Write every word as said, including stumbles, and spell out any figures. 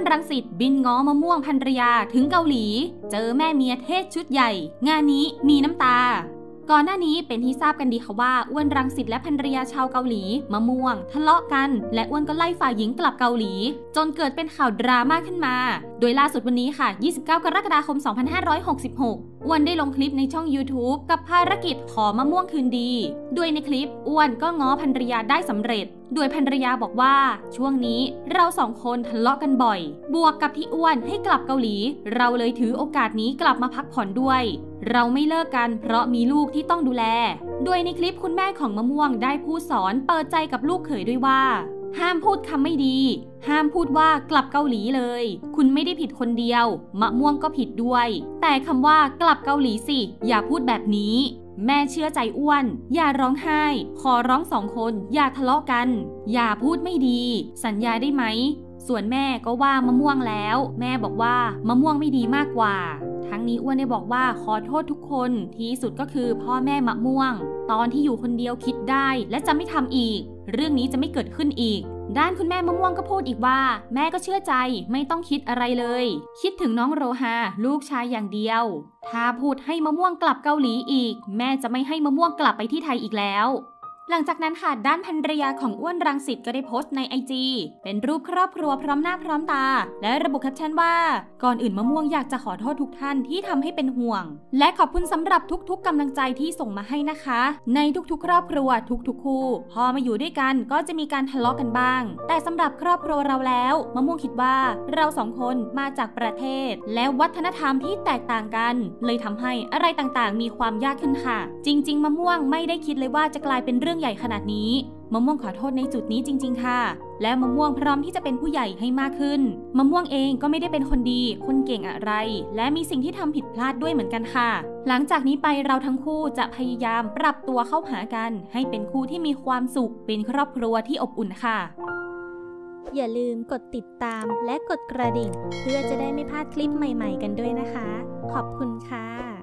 รังสิตบินง้อมะม่วงภรรยาถึงเกาหลีเจอแม่เมียเทศชุดใหญ่งานนี้มีน้ำตาก่อนหน้านี้เป็นที่ทราบกันดีค่ะว่าอ้วนรังสิตและภรรยาชาวเกาหลีมะม่วงทะเลาะกันและอ้วนก็ไล่ฝ่ายหญิงกลับเกาหลีจนเกิดเป็นข่าวดราม่าขึ้นมาโดยล่าสุดวันนี้ค่ะยี่สิบเก้ากรกฎาคมสองพันห้าร้อยหกสิบหกอ้วนได้ลงคลิปในช่อง ยูทูบ กับภารกิจขอมะม่วงคืนดีโดยในคลิปอ้วนก็ง้อภรรยาได้สำเร็จโดยภรรยาบอกว่าช่วงนี้เราสองคนทะเลาะกันบ่อยบวกกับที่อ้วนให้กลับเกาหลีเราเลยถือโอกาสนี้กลับมาพักผ่อนด้วยเราไม่เลิกกันเพราะมีลูกที่ต้องดูแลโดยในคลิปคุณแม่ของมะม่วงได้พูดสอนเปิดใจกับลูกเขยด้วยว่าห้ามพูดคำไม่ดีห้ามพูดว่ากลับเกาหลีเลยคุณไม่ได้ผิดคนเดียวมะม่วงก็ผิดด้วยแต่คำว่ากลับเกาหลีสิอย่าพูดแบบนี้แม่เชื่อใจอ้วนอย่าร้องไห้ขอร้องสองคนอย่าทะเลาะกันอย่าพูดไม่ดีสัญญาได้ไหมส่วนแม่ก็ว่ามะม่วงแล้วแม่บอกว่ามะม่วงไม่ดีมากกว่าทั้งนี้อ้วนได้บอกว่าขอโทษทุกคนที่สุดก็คือพ่อแม่มะม่วงตอนที่อยู่คนเดียวคิดได้และจะไม่ทำอีกเรื่องนี้จะไม่เกิดขึ้นอีกด้านคุณแม่มะม่วงก็พูดอีกว่าแม่ก็เชื่อใจไม่ต้องคิดอะไรเลยคิดถึงน้องโรฮาลูกชายอย่างเดียวถ้าพูดให้มะม่วงกลับเกาหลีอีกแม่จะไม่ให้มะม่วงกลับไปที่ไทยอีกแล้วหลังจากนั้นค่ะด้านภรรยาของอ้วนรังสิตก็ได้โพสต์ใน ไอ จี เป็นรูปครอบครัวพร้อมหน้าพร้อมตาและระบุแคปชั่นว่าก่อนอื่นมะม่วงอยากจะขอโทษทุกท่านที่ทำให้เป็นห่วงและขอบคุณสำหรับทุกๆกำลังใจที่ส่งมาให้นะคะในทุกๆครอบครัวทุกๆคู่พอมาอยู่ด้วยกันก็จะมีการทะเลาะกันบ้างแต่สำหรับครอบครัวเราแล้วมะม่วงคิดว่าเราสองคนมาจากประเทศและวัฒนธรรมที่แตกต่างกันเลยทำให้อะไรต่างๆมีความยากขึ้นค่ะจริงๆมะม่วงไม่ได้คิดเลยว่าจะกลายเป็นเรื่องใหญ่ขนาดนี้มะม่วงขอโทษในจุดนี้จริงๆค่ะและมะม่วงพร้อมที่จะเป็นผู้ใหญ่ให้มากขึ้นมะม่วงเองก็ไม่ได้เป็นคนดีคนเก่งอะไรและมีสิ่งที่ทำผิดพลาดด้วยเหมือนกันค่ะหลังจากนี้ไปเราทั้งคู่จะพยายามปรับตัวเข้าหากันให้เป็นคู่ที่มีความสุขเป็นครอบครัวที่อบอุ่นค่ะอย่าลืมกดติดตามและกดกระดิ่งเพื่อจะได้ไม่พลาดคลิปใหม่ๆกันด้วยนะคะขอบคุณค่ะ